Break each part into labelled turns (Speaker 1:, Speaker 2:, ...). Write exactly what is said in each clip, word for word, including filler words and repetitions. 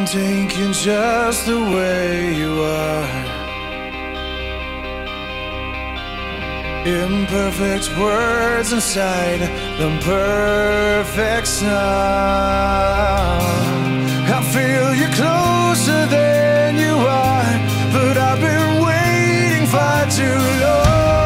Speaker 1: I'm taking just the way you are. Imperfect words inside the perfect song. I feel you closer than you are, but I've been waiting far too long.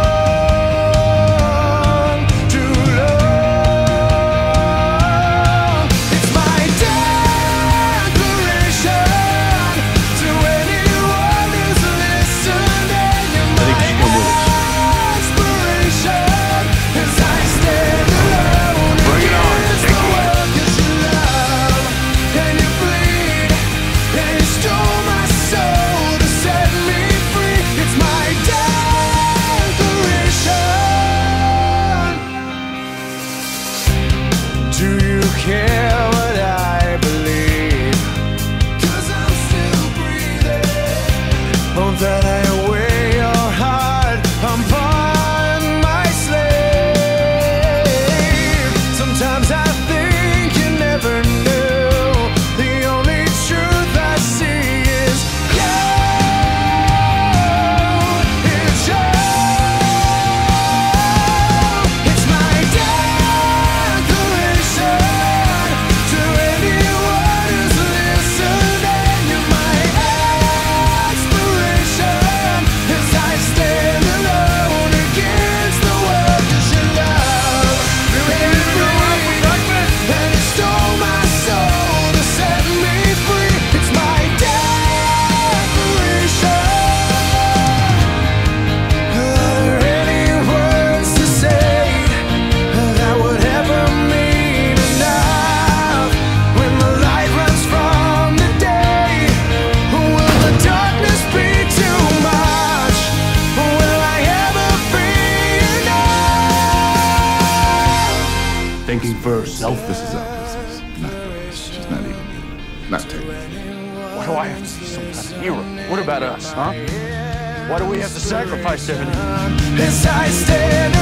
Speaker 1: Care what I believe, 'cause I'm still breathing. Oh, that I wear your heart upon my sleeve. Sometimes I think you never knew. The only truth I see is you. It's you. It's my declaration.
Speaker 2: Thinking for herself, this is our business. Not yours. She's not even you. Not technically.
Speaker 3: Why do I have to be some kind of hero? What about us, huh? Why do we have to sacrifice everything?
Speaker 1: As I stand